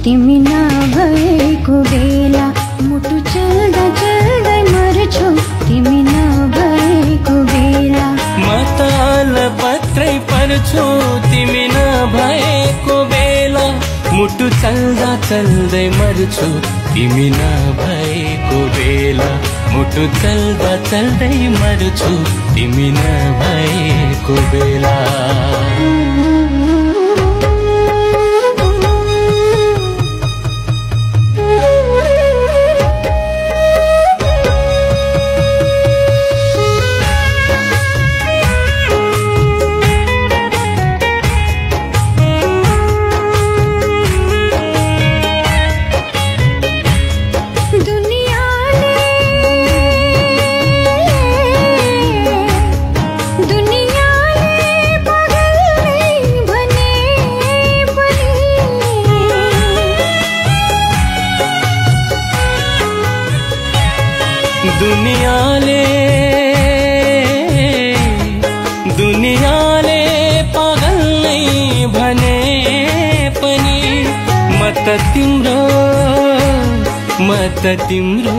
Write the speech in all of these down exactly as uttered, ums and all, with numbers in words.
तिमी नभएको बेला मुटु चल्दा चल्दै मर्छु तिमी नभएको बेला म त अलपत्रै पर्छु तिमी नभएको बेला मुटु चल्दा चल्दै मर्छु तिमी नभएको बेला मुटु चल्दा चल्दै मर्छु तिमी नभएको बेला दुनियाले दुनियाले पागल नै भने पनि म त तिम्रो म त तिम्रो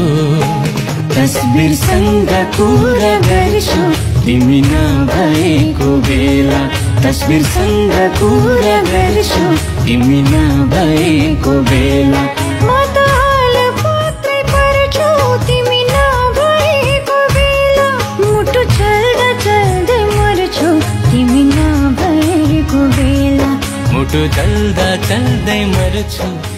तस्बिरसँग कुरा गर्छु तिमी नभएको बेला तस्बिरसँग कुरा गर्छु तिमी नभएको बेला मुटु चल्दा चल्दै मर्छु